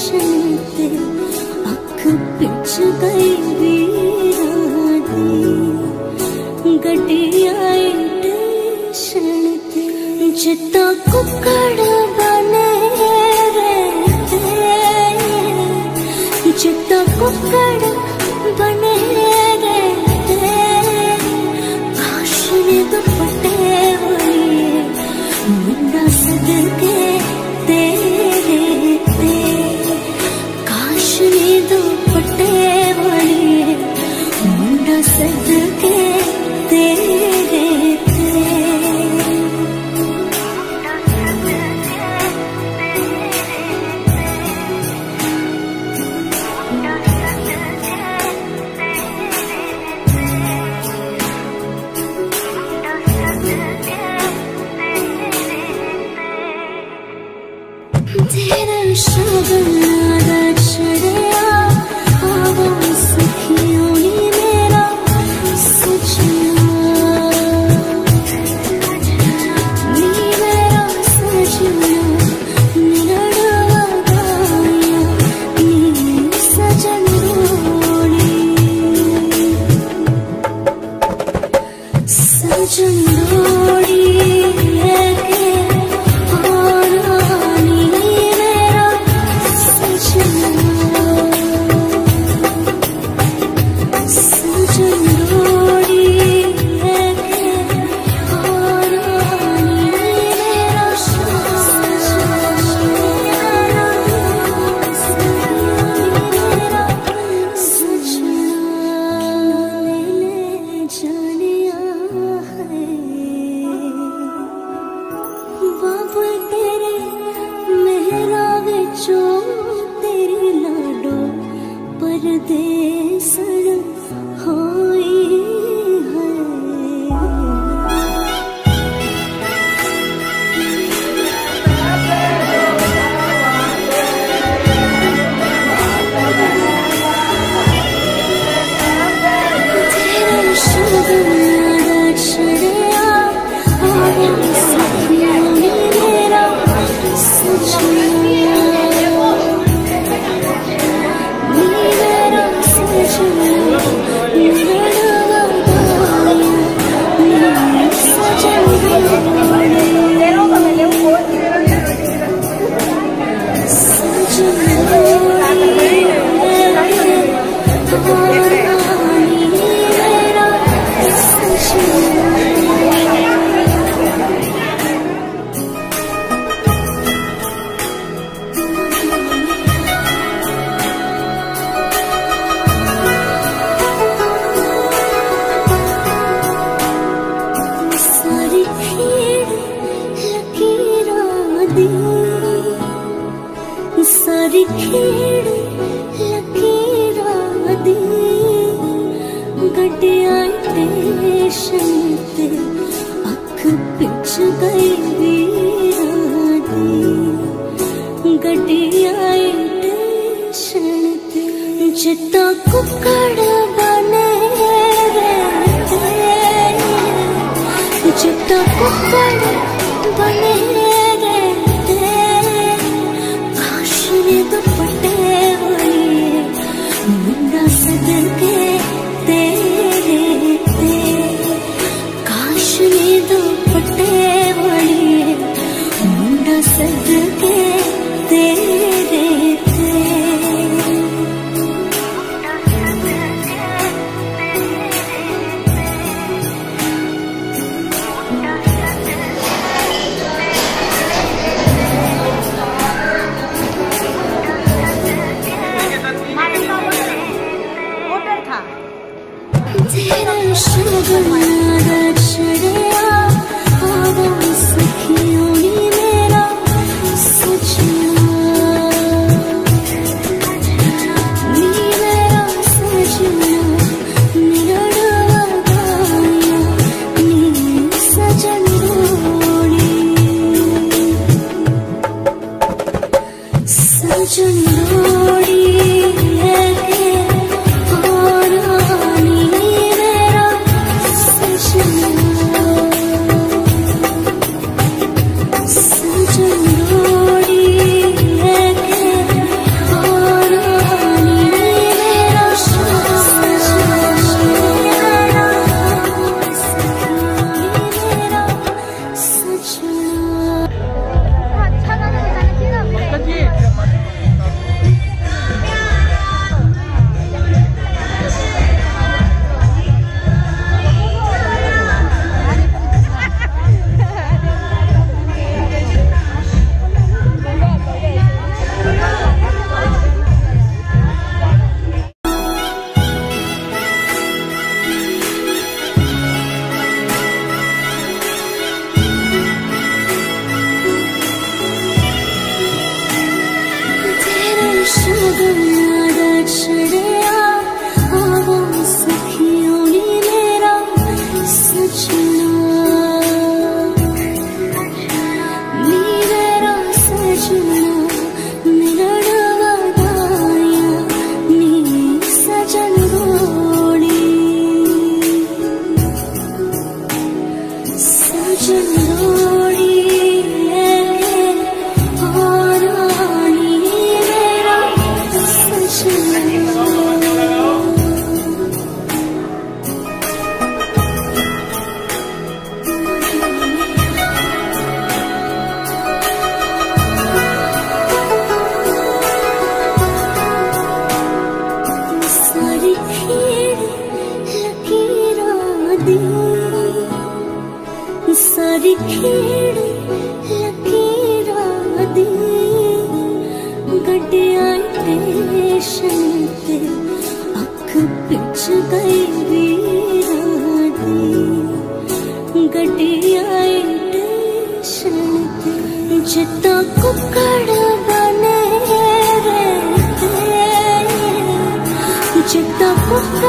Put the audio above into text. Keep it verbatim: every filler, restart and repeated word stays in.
tension ते अख pitch गई वीरां दी गड्डी आई टेंशन ते जिद्दां कुक्कड़ बने रहते जिद्दां कुक्कड़ बने रहते काश ने दुपट्टे होइए मुंडा सदके तेरे ते काश ने दुपट्टे होइए मुंडा सदके तेरे ते तेरा शगना चढ़िया आवाज़ सखियों नी मेरा सजना नी मेरा सजना निरड़ा गाया नी सजन रोड़ी सजन रोड़ी तेरी लाडो परदेसन होई है तेरा शगना चढ़िया आवाज़ सखियों नी मेरा सजना सारी खेड़ लकीरां दी गड्डी आई टेंशन ते अख पिच गई वीरां दी गड्डी आई टेंशन ते जिद्दां कुक्कड़ बने रहते जिद्दां कुक्कड़ बने दुपट्टे होइए मुंडा सदके तेरे ते काश ने दुपट्टे होइए मुंडा सदके तेरे ते तेरा शगना चढ़िया आवाज़ सखियों नी मेरा सजना नी मेरा सजना निरड़ा गाया नी सजन रोड़ी सजन रोड़ी सजन रोड़ी सारी खेड़ लकीरां दी गड्डियां स्टेशन ते अख पिच गई वीरां दी गड्डियां स्टेशन ते जिद्दां कुक्कड़ बने रहते जिद्दां कुक्कड़